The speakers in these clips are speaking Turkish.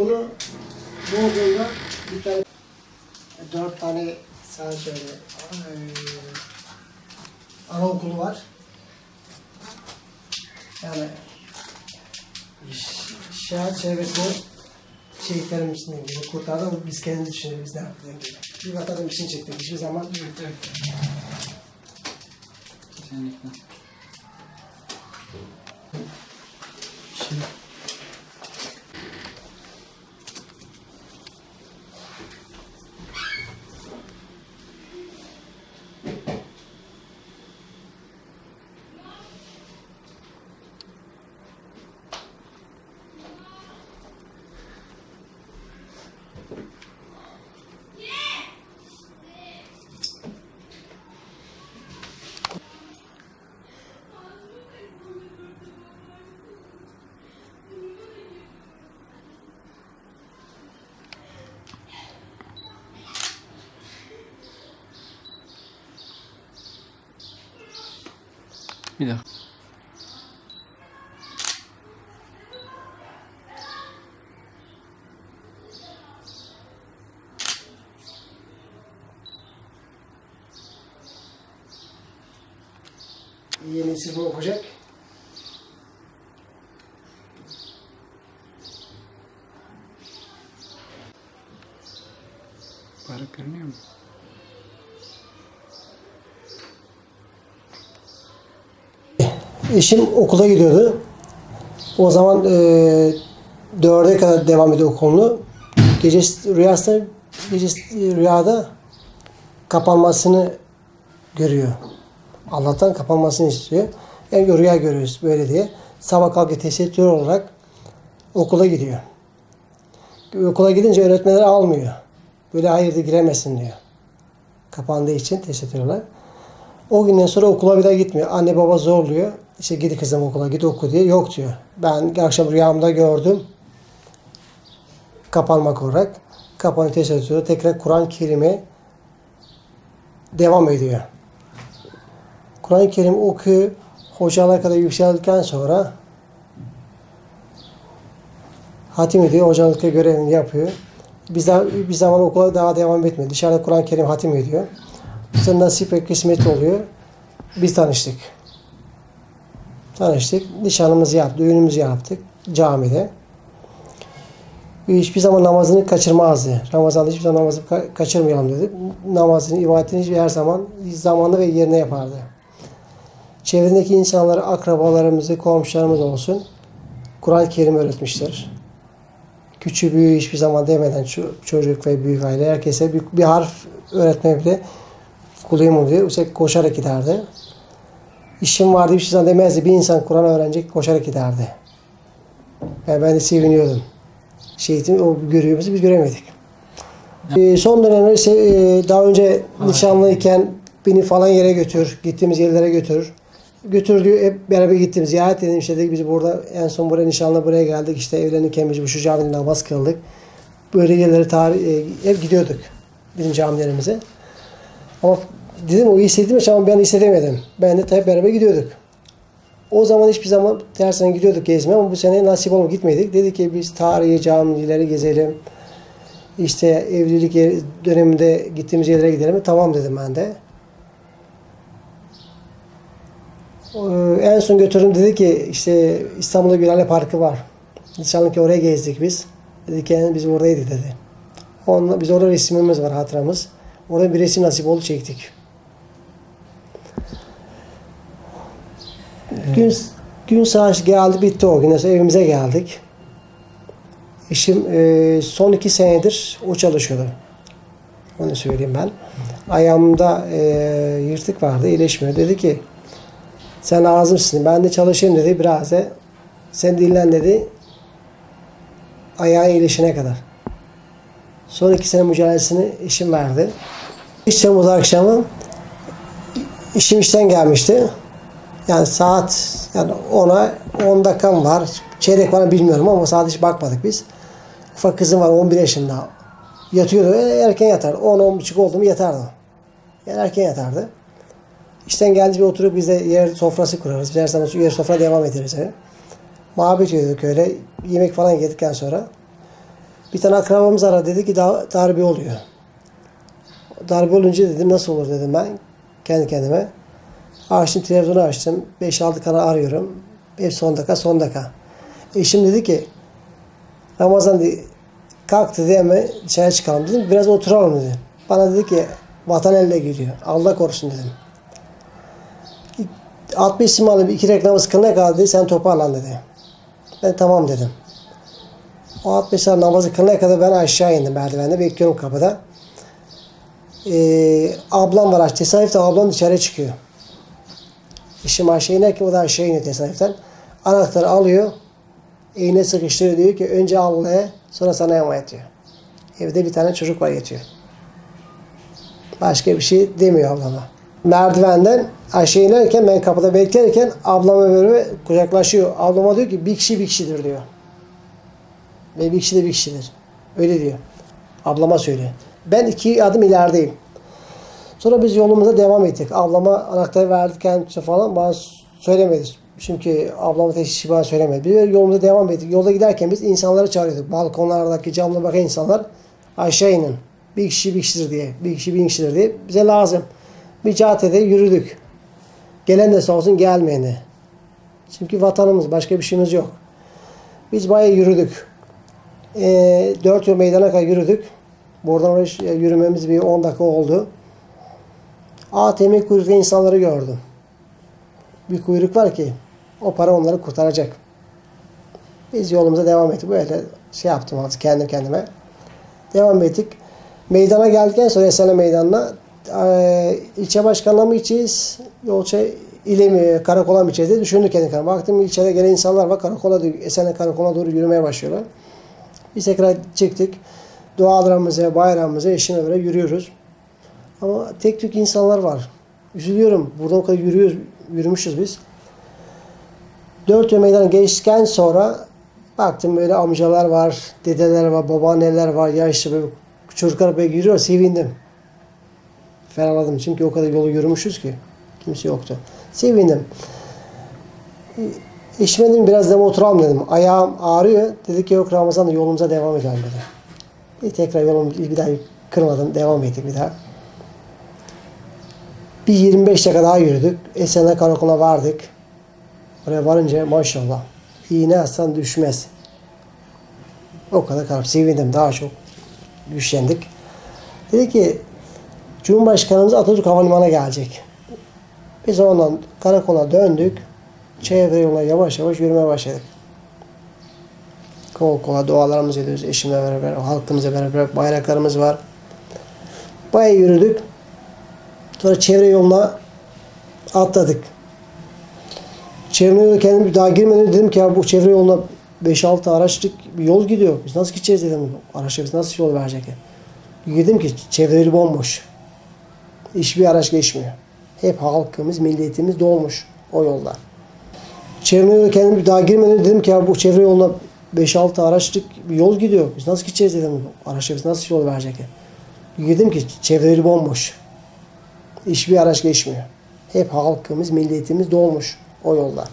Bunu doğduğunda bir tane 4 tane sana şöyle anaokulu var. Yani şehir çevresinde şehitlerimizin gibi kurtardı. Biz kendimiz düşünüyoruz biz ne yaptık gibi. Bir vatanın için çektik. Hiçbir zaman kesinlikle. Şimdi Bir daha. yeni nesil bunu okuyacak. Bayrak görünüyor mu? Eşim okula gidiyordu. O zaman 4'e kadar devam ediyor okulunu. Rüyada kapanmasını görüyor. Allah'tan kapanmasını istiyor. Yani rüya görüyoruz böyle diye. Sabah kalkıp tesettür olarak okula gidiyor. Okula gidince öğretmenler almıyor. Böyle hayırdır giremezsin diyor. Kapandığı için tesettür olarak. O günden sonra okula bir daha gitmiyor. Anne baba zorluyor. İşte gidi kızım okula git oku diye. Yok diyor. Ben akşam rüyamda gördüm. Kapanmak olarak. Kapanıyor tesettürü. Tekrar Kur'an-ı Kerim'e devam ediyor. Kur'an-ı Kerim okuyor. Hocalar kadar yükseldikten sonra hatim ediyor. Hocalıkta görevini yapıyor. Bir zaman okula daha devam etmedi. Dışarıda Kur'an-ı Kerim hatim ediyor. Sonra nasip ve kısmet oluyor. Biz tanıştık. Nişanımızı yaptık. Düğünümüzü yaptık. Camide. Hiçbir zaman namazını kaçırmazdı. Ramazan'da hiçbir zaman namazını kaçırmayalım dedi. Namazını, ibadetini her zaman zamanlı ve yerine yapardı. Çevrendeki insanlara, akrabalarımızı, komşularımız olsun Kur'an-ı Kerim öğretmiştir. Küçüğü büyüğü hiçbir zaman demeden çocuk ve büyük aile herkese bir harf öğretmeye bile kuluyum diye koşarak giderdi. İşim vardı hiçbir zaman demezdi. Bir insan Kur'an öğrenecek koşarak giderdi. Yani ben de seviniyordum. O görüyorumuzu biz göremedik. Son dönemler daha önce nişanlıyken beni falan yere götür, gittiğimiz yerlere götür. Götür diyor, hep beraber gittim. Ziyaret dedim işte dedik biz burada en son buraya nişanlı buraya geldik. İşte evlenirken biz şu camide namaz kıldık. Böyle yerlere hep gidiyorduk bizim camilerimize. Ama dedim o hissettim ama ben hissedemedim. Ben de tabii beraber gidiyorduk. O zaman hiçbir zaman her sene gidiyorduk gezmeye ama bu sene nasip olmadı gitmedik. Dedik ki biz tarihi camileri gezelim. İşte evlilik döneminde gittiğimiz yerlere gidelim. Tamam dedim ben de. En son götürdüm dedi ki işte İstanbul'da Gülhane Parkı var. Nişanlı ki oraya gezdik biz. Dedi ki biz oradaydık dedi. Biz orada resmimiz var hatıramız. Orada bir resim nasip oldu çektik. Gün saat geldi bitti o gün. Sonra evimize geldik. Eşim son 2 senedir o çalışıyordu. Onu söyleyeyim ben. Ayağımda yırtık vardı, iyileşmiyor. Dedi ki sen lazımsın. Ben de çalışayım dedi biraz da. Sen dinlen dedi. Ayağın iyileşene kadar. Son 2 sene mücadelesini eşim verdi. 3 Temmuz akşamı eşim işten gelmişti. Yani saat 10 dakikam var. Çeyrek var bilmiyorum ama saat hiç bakmadık biz. Ufak kızım var 11 yaşında. Yatıyordu. Erken yatar. 10-10.30 oldu mu yatardı. Yani erken yatardı. İşten geldi bir oturup biz de yer sofrası kurarız. Biz her zaman yer sofra devam ederiz. Yani. Muhabbet ediyorduk öyle. Yemek falan yedikten sonra. Bir tane akrabamız aradı, dedi ki darbe oluyor. Darbe olunca dedim nasıl olur dedim ben kendi kendime. Açtım televizyonu açtım. 5-6 kanal arıyorum. Hep son dakika. Eşim dedi ki Ramazan dedi, kalk dedi hemen dışarı çıkalım dedim. Biraz oturalım dedi. Bana dedi ki vatan elle gidiyor. Allah korusun dedim. 60 simalı bir 2 reklamı kılına kadar dedi sen toparlan dedi. Ben tamam dedim. O 60 namazı kılına kadar ben aşağı indim merdivende bekliyorum kapıda. Ablam var tesadüften ablam dışarı çıkıyor. Eşim aşağı inerken o da aşağı iniyor tesadüften. Anahtarı alıyor. İğne sıkıştırıyor diyor ki önce Allah'a sonra sana emanet diyor. Evde bir tane çocuk var yatıyor. Başka bir şey demiyor ablama. Merdivenden aşağı inerken ben kapıda beklerken ablama böyle kucaklaşıyor. Ablama diyor ki bir kişidir diyor. Ve bir kişi de bir kişidir. Öyle diyor. Ablama söylüyor. Ben 2 adım ilerideyim. Sonra biz yolumuza devam ettik. Ablama anahtarı verdik kendisi falan bana söylemedi. Çünkü ablamın teşhisi bana söylemedi. Biz yolumuza devam ettik. Yolda giderken biz insanları çağırıyorduk. Balkonlardaki camla bakan insanlar aşağı inin. Bir kişidir diye. Bir kişidir diye. Bize lazım. Bir caddede yürüdük. Gelen de sağ olsun gelmeyen de. Çünkü vatanımız. Başka bir şeyimiz yok. Biz bayağı yürüdük. 4 yıl meydana kadar yürüdük. Buradan oraya yürümemiz bir 10 dakika oldu. ATM kuyrukta insanları gördüm. Bir kuyruk var ki o para onları kurtaracak. Biz yolumuza devam ettik. Böyle şey yaptım artık kendi kendime. Devam ettik. Meydana geldikten sonra Esene Meydanı'na ilçe başkanlığı mı içeceğiz? Yolça ile mi, karakola mı içeceğiz diye düşündük kendi kendime. Baktım ilçede gelen insanlar var. Esene karakola doğru yürümeye başlıyorlar. Biz tekrar çıktık. Dualarımıza, bayramımıza eşimle böyle yürüyoruz. Ama tek tük insanlar var. Üzülüyorum. Burada o kadar yürümüşüz biz. 4 yıl meydanı geçtikten sonra baktım böyle amcalar var, dedeler var, babaanneler var, yaşlı böyle çocuklar böyle yürüyor. Sevindim. Ferahladım. Çünkü o kadar yolu yürümüşüz ki. Kimse yoktu. Sevindim. Eşime dedim biraz da oturalım dedim. Ayağım ağrıyor. Dedi ki yok Ramazan'da yolumuza devam edelim dedi. Tekrar yolumu bir daha kırmadım. Devam ettik bir daha. Bir 25 dakika daha yürüdük. Esenler Karakol'a vardık. Oraya varınca maşallah iğne atsan düşmez. O kadar kalp sevindim. Daha çok güçlendik. Dedi ki Cumhurbaşkanımız Atatürk Havalimanı'na gelecek. Biz ondan karakola döndük. Çevre yoluna yavaş yavaş yürümeye başladık. Kol kola dualarımızı ediyoruz. Eşimle beraber, halkımızla beraber bayraklarımız var. Bayağı yürüdük. Sonra çevre yoluna atladık. Çevre yoluna kendim daha girmeden dedim ki ya bu çevre yoluna 5-6 araçlık bir yol gidiyor. Biz nasıl gideceğiz dedim. Araçlar biz nasıl yol verecek? Dedim ki çevre yolu bomboş. Hiçbir araç geçmiyor. Hep halkımız, milletimiz dolmuş o yolda. Çevre yoluna kendim daha girmeden dedim ki ya bu çevre yoluna 5-6 araçlık bir yol gidiyor. Biz nasıl gideceğiz dedim. Araçlar biz nasıl yol verecek? Dedim ki çevre yolu bomboş. Hiçbir araç geçmiyor. Hep halkımız, milletimiz dolmuş o yolda.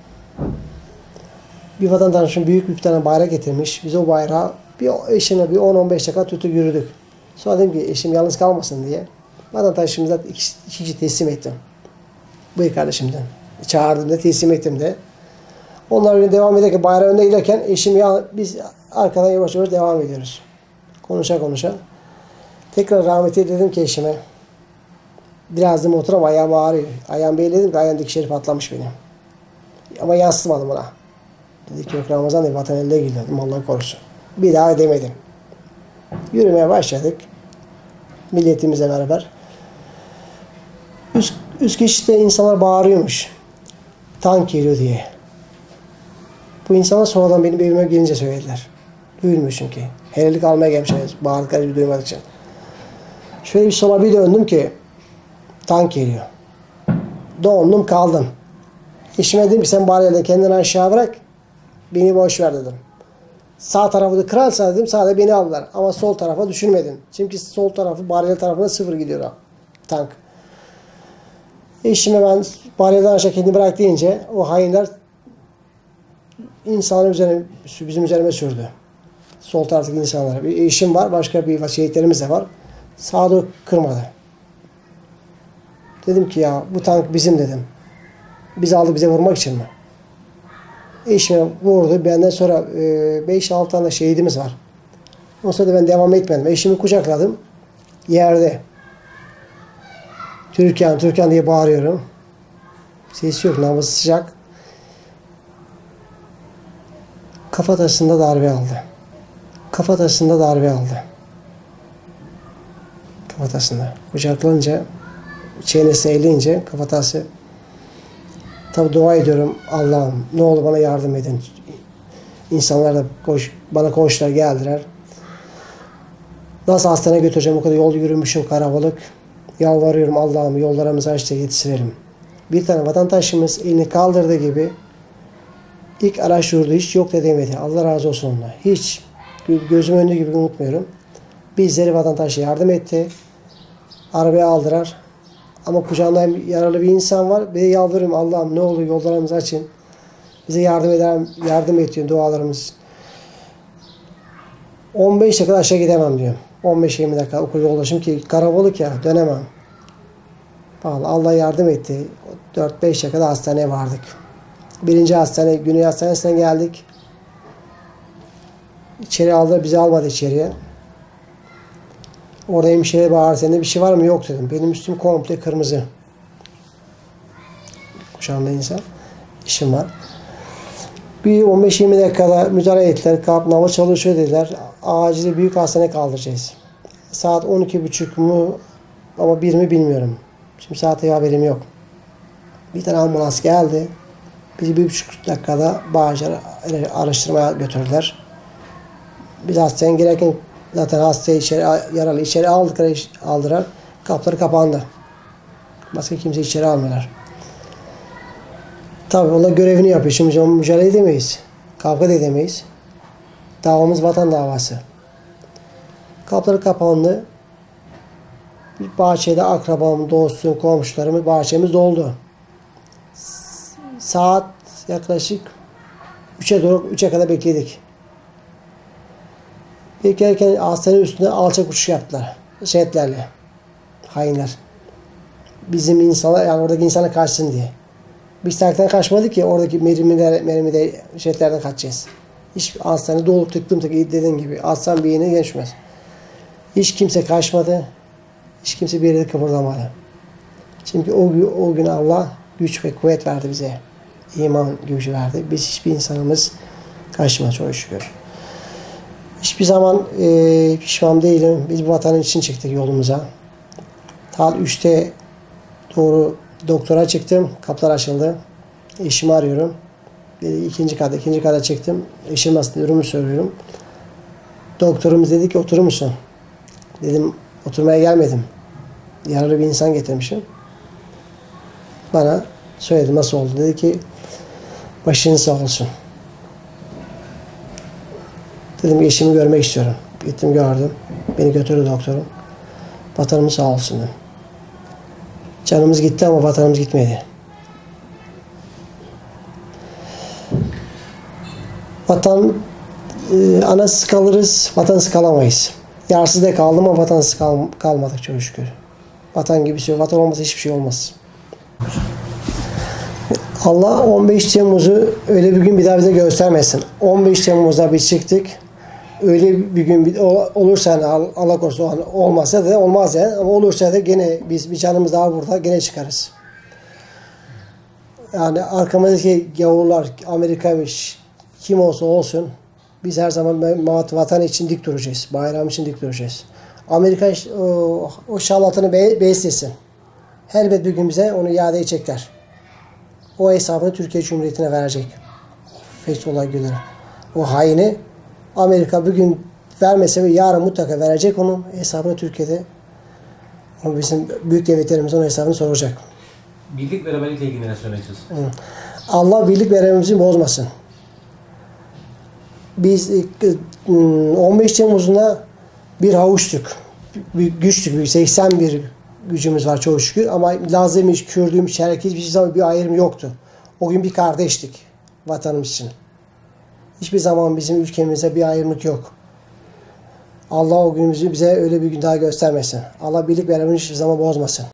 Bir vatandaşım büyük bir tane bayrak getirmiş. Biz o bayrağı eşimle bir 10-15 dakika tutup yürüdük. Sonra dedim ki eşim yalnız kalmasın diye vatandaşımıza 2 kişi teslim ettim. Buyur kardeşimden. Çağırdım da teslim ettim de. Onlar devam ederken bayrağı önde giderken eşim biz arkadan yavaş yavaş devam ediyoruz. Konuşa. Tekrar rahmeti dedim ki eşime biraz da oturam ayağım ağrıyor. Ayağımı belledim ki ayağımdaki şerif patlamış benim. Ama yansıtmadım ona. Dedi ki yok Ramazan değil vatan elde gidiyor. Allah korusun. Bir daha demedim. Yürümeye başladık. Milletimizle beraber. Üst geçitte insanlar bağırıyormuş. Tank geliyor diye. Bu insanlar sonradan benim evime gelince söylediler. Duyulmuyor çünkü. Helelik almaya gelmişler. Bağırdıkları gibi duymadık için. Şöyle bir sola bir döndüm ki tank geliyor. Dondum kaldım. Eşime dedim ki sen bari yerden kendini aşağı bırak. Beni boş ver dedim. Sağ tarafı da kırarsa dedim sağda beni aldılar. Ama sol tarafa düşünmedim. Çünkü sol tarafı bariyer tarafına 0 gidiyor tank. Eşime ben bariyerden aşağı kendini bırak deyince o hainler insanın üzerine, bizim üzerime sürdü. Sol taraftaki insanlara. Bir eşim var, başka bir şehitlerimiz de var. Sadık kırmadı. Dedim ki ya bu tank bizim dedim. Biz aldı bize vurmak için mi? Eşime vurdu. Benden sonra 5-6 tane şehidimiz var. O sırada ben devam etmedim. Eşimi kucakladım. Yerde. Türkan, Türkan diye bağırıyorum. Ses yok, nabız sıcak. Kafatasında darbe aldı. Kafatasında darbe aldı. Kafatasında. Kucaklanınca, çenesine eğilince kafatası. Tabi dua ediyorum. Allah'ım ne olur bana yardım edin. İnsanlar da bana koştular, geldiler. Nasıl hastaneye götüreceğim? O kadar yol yürümüşüm, karabalık. Yalvarıyorum Allah'ım yollarımızı aç da yetiştirelim. Bir tane vatandaşımız elini kaldırdığı gibi ilk araç durdu. Hiç yok da demedi. Allah razı olsun onunla. Hiç. Gözüm önünde gibi unutmuyorum. Bizleri vatandaşa yardım etti. Arabaya aldılar. Ama kucağında yaralı bir insan var. Bir de yalvarıyorum Allah'ım ne olur yollarımızı açın. Bize yardım ediyor dualarımız. 15 dakika aşağı gidemem diyorum. 15-20 dakika okul yoldaşım ki karabalık ya dönemem. Vallahi Allah yardım etti. 4-5 dakikada hastaneye vardık. Birinci hastane, Güney Hastanesi'ne geldik. İçeri aldılar, bizi almadı içeriye. Orada hemşire bağırdı, sende bir şey var mı? Yok dedim. Benim üstüm komple kırmızı. Kuşağımda insan. İşim var. Bir 15-20 dakikada müdahale ettiler. Kalp nabız çalışıyor dediler. Acil büyük hastaneye kaldıracağız. Saat 12.30 mu ama 1 mi bilmiyorum. Şimdi saate haberim yok. Bir tane ambulans geldi. Bizi 1,5 dakikada Bağcılar araştırmaya götürdüler. Biz hastaneye girerken zaten hastayı yaralı içeri aldılar. Kapıları kapandı. Başka kimse içeri almıyorlar. Tabii onlar görevini yapıyor. Şimdi mücadele edemeyiz. Kavga da edemeyiz. Davamız vatan davası. Kapıları kapandı. Bir bahçede akrabam, dostum, komşularımız bahçemiz doldu. Saat yaklaşık 3'e kadar bekledik. Beklerken hastanenin üstünde alçak uçuş yaptılar. Jetlerle. Hainler. Bizim insanlar yani oradaki insana kaçsın diye. Biz tanktan kaçmadık ki oradaki mermide jetlerden kaçacağız. Hiç hastane dolu tıktım dediğim gibi. Aslan bir yerine geçmez. Hiç kimse kaçmadı. Hiç kimse bir yere kıpırdamadı. Çünkü o gün Allah güç ve kuvvet verdi bize. İman gücü verdi. Biz hiçbir insanımız kaçmadı çok şükür. Hiçbir zaman pişman değilim. Biz bu vatanın için çıktık yolumuza. Saat 3'te doğru doktora çıktım. Kapılar açıldı. Eşimi arıyorum. İkinci kata çıktım. Eşim hasta durumu söylüyorum. Doktorumuz dedi ki oturur musun? Dedim oturmaya gelmedim. Yaralı bir insan getirmişim. Bana söyledi nasıl oldu. Dedi ki başın sağ olsun. Dedim eşimi görmek istiyorum. Gittim gördüm. Beni götürdü doktorum. Vatanımız sağ olsun dedim. Canımız gitti ama vatanımız gitmedi. Vatan anasız kalırız, vatansız kalamayız. Yarsız da kaldım ama vatansız kalmadık çok şükür. Vatan gibi şey, vatan olmasa hiçbir şey olmaz. Allah 15 Temmuz'u öyle bir gün bir daha bize göstermesin. 15 Temmuz'da biz çıktık. Öyle bir gün olursa yani Allah korusun olmazsa da olmaz yani ama olursa da gene biz bir canımız daha burada gene çıkarız. Yani arkamızdaki gavurlar Amerika'ymış kim olsa olsun biz her zaman vatan için dik duracağız. Bayram için dik duracağız. Amerika o şarlatanı beslesin. Elbet bir gün bize onu iade edecekler. O hesabını Türkiye Cumhuriyeti'ne verecek. Fethullah Gülen. O haini Amerika bugün vermese ve yarın mutlaka verecek onun hesabını Türkiye'de. Ama bizim büyük devletlerimiz onun hesabını soracak. Birlik beraberlikle ilgili ne söyleyeceğiz? Allah birlik beraberliğimizi bozmasın. Biz 15 Temmuz'una bir havuçtuk. Güçtük. 81 gücümüz var çok şükür. Ama Lazıymış, Kürdüymüş, Çerkez hiçbir zaman bir ayrım yoktu. O gün bir kardeştik vatanımız için. Hiçbir zaman bizim ülkemizde bir ayrımlık yok. Allah o günümüzü bize öyle bir gün daha göstermesin. Allah birlik beraberliğini hiçbir zaman bozmasın.